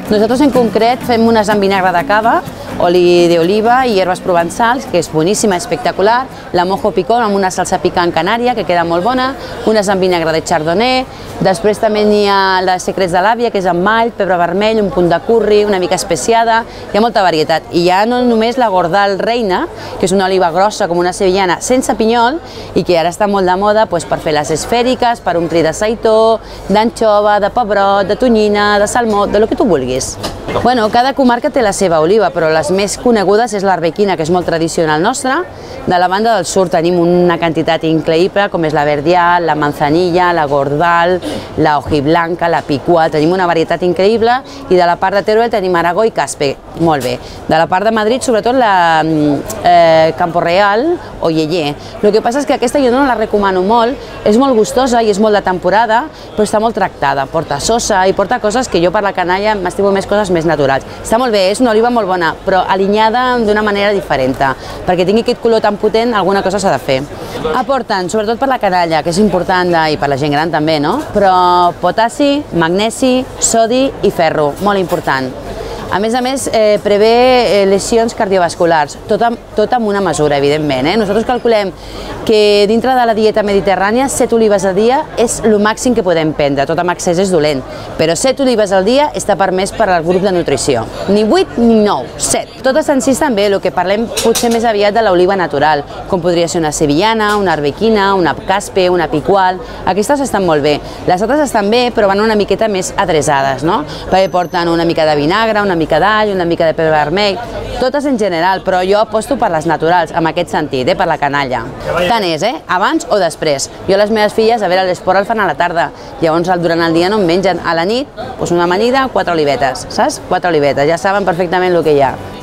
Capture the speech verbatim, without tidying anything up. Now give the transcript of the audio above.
Nosaltres en concret fem unes amb vinagre de cava, oli d'oliva i herbes provençals, que és boníssima, espectacular, la mojo picón amb una salsa picant canària, que queda molt bona, unes amb vinagre de chardonnay, després també n'hi ha les secrets de l'àvia, que és amb mall, pebre vermell, un punt de curri, una mica especiada, hi ha molta varietat. I hi ha no només la Gordal Reina, que és una oliva grossa com una sevillana sense pinyol i que ara està molt de moda doncs, per fer les esfèriques, per omplir de seitó, d'anxova, de pebrot, de tonyina, de salmó, de lo que tu vulguis. Bueno, cada comarca té la seva oliva, però les més conegudes és l'Arbequina, que és molt tradicional nostra. De la banda del sud tenim una quantitat increïble, com és la Verdial, la Manzanilla, la Gordal, la Hojiblanca, la Picual, tenim una varietat increïble, i de la part de Teruel tenim Aragó i Caspe, molt bé. De la part de Madrid, sobretot la eh, Campo Real o Yeye. El que passa és que aquesta jo no la recomano molt, és molt gustosa i és molt de temporada, però està molt tractada, porta sosa i porta coses que jo per la canalla m'estimo més coses més naturals. Està molt bé, és una oliva molt bona, però alinyada d'una manera diferent. Perquè tingui aquest color tan potent, alguna cosa s'ha de fer. Aporten, sobretot per la canalla, que és important, i per la gent gran també, no? Però potassi, magnesi, sodi i ferro, molt important. A més a més, eh, prevé lesions cardiovasculars, tot amb, tot amb una mesura, evidentment. Eh? Nosaltres calculem que dintre de la dieta mediterrània, set olives al dia és el màxim que podem prendre, tot amb excés és dolent, però set olives al dia està permès per al grup de nutrició. Ni vuit ni nou, set. Totes en si també, el que parlem potser més aviat de l'oliva natural, com podria ser una sevillana, una arbequina, una caspe, una picual, aquestes estan molt bé. Les altres estan bé, però van una miqueta més adreçades, no? Perquè porten una mica de vinagre, una mica d'all, una mica de pebre vermell, totes en general, però jo aposto per les naturals, en aquest sentit, eh, per la canalla. Tant és, eh, abans o després. Jo les meves filles, a veure, l'esport el fan a la tarda, llavors durant el dia no en mengen, a la nit, doncs una amanida, quatre olivetes, saps? Quatre olivetes, ja saben perfectament el que hi ha.